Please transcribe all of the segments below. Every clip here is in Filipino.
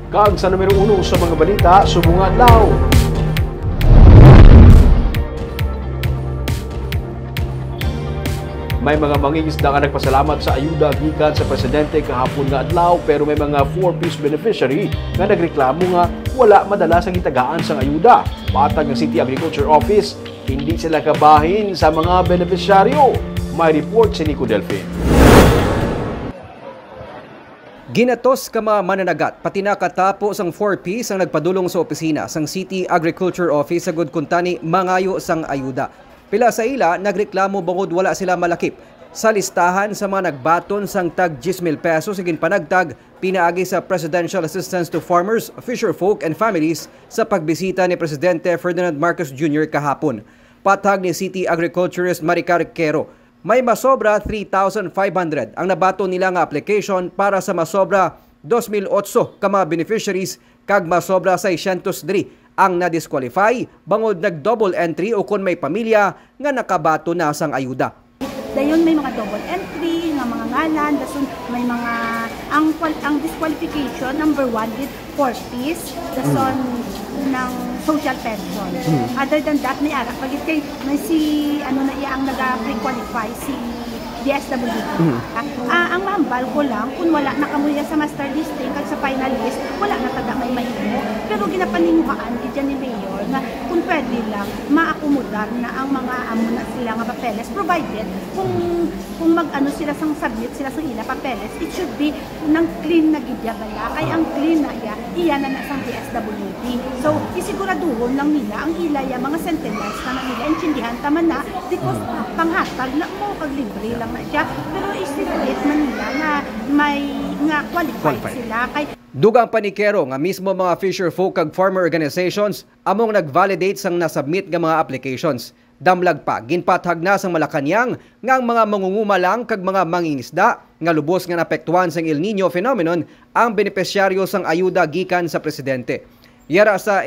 Kag sa numero 1 sa mga balita, subong adlaw. May mga mangingisda nga nagpasalamat sa ayuda gikan sa presidente kahapon nga adlaw, pero may mga 4-piece beneficiary nga nagreklamo nga wala madala sa gitagaan sang ayuda. Patag ng City Agriculture Office, hindi sila kabahin sa mga beneficiaryo. May report si Nico Delfin. Ginatos ka mga mananagat pati na katapos ang 4Ps ang nagpadulong sa opisina sang City Agriculture Office sa Gudkuntani mangayo sang ayuda. Pila sa ila nagreklamo bangod wala sila malakip sa listahan sa mga nagbaton sang tag 10,000 pesos sigin panagtag pinaagi sa Presidential Assistance to Farmers, Fisherfolk and Families sa pagbisita ni Presidente Ferdinand Marcos Jr. kahapon. Patag ni City Agriculturist Maricar Quero, may masobra 3,500 ang nabato nila nga application para sa masobra 2,008 ka mga beneficiaries kag masobra 603 ang na-disqualify bangod nag-double entry o kung may pamilya nga nakabato na sang ayuda. Dayon may mga double entry nga mga ngalan, dason may mga ang disqualification number 1 with 4Ps, dason ng social pension. Other than that, may ara pagit kay may si ano na iya ang naga-pre-qualify si DSWD. Ang mahambal ko lang, kung wala na kamuya sa master listing kag sa final list, wala na tada may mahimo. Pero ginapaninguhaan dyan ni Mayor na kung pwede lang, maakomodar na ang mga amo na sila nga papeles, provided kung mag-ano sila sang submit sila sang ila papeles, it should be ng clean na gidya bala. Kay ang clean na iya na sang DSWD. So, isiguraduhon lang nila ang ilaya mga sentences na nila intindihan tama na because panghatag na mo kag libre lang na siya, pero isipit man nila nga may nga qualified sila kay dugang panikero nga mismo mga fisherfolk kag farmer organizations among nag-validate sang nasubmit nga mga applications. Damlag pa ginpathag na sang Malacañang nga ang mga mangunguma lang kag mga mangingisda nga lubos nga naapektuhan sang El Nino phenomenon ang benepisyaryo sang ayuda gikan sa presidente. Yara sa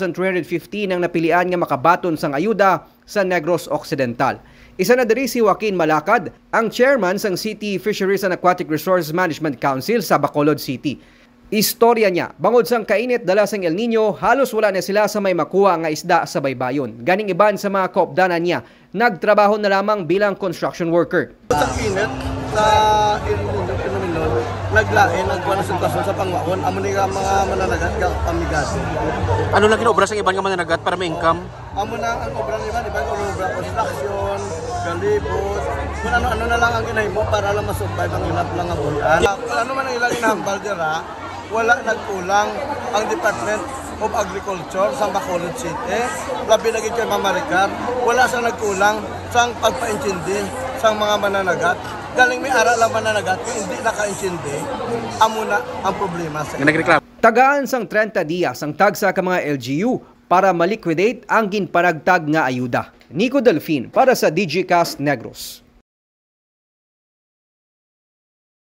8,315 ang napilian nga makabaton sang ayuda sa Negros Occidental. Isa na diri si Joaquin Malacad, ang chairman sang City Fisheries and Aquatic Resources Management Council sa Bacolod City. Istorya niya, bangod sang kainit dala sang El Nino, halos wala na sila sa may makuha nga isda sa baybayon. Ganing iban sa mga koopdanan niya, nagtrabaho na lamang bilang construction worker. Sa init sa El Nino phenomenon, naglain nagkuha ng sitwasyon sa pangwaon, amo ni mga mananagat nga pamigasi. Ano lang ginobra sa ibang nga mananagat para may income? Amo na ang obra ni iba obra construction, galibot, kung ano na lang ang ginahimo para lang masurvive ang ilap lang ang bulan. Ano man ang ilang inahambal dira, wala nagkulang ang Department of Agriculture sa Bacolod City. Labi na kay Ma'am Maricar, wala sa nagkulang sang pagpaintindi sang mga mananagat. Galing may ara lang mananagat, kung hindi nakaintindi, amo na ang problema sa nagreklamo. Tagaan sang 30 dias ang tagsa ka mga LGU para maliquidate ang ginparagtag nga ayuda. Nico Delfin para sa DigiCast Negros.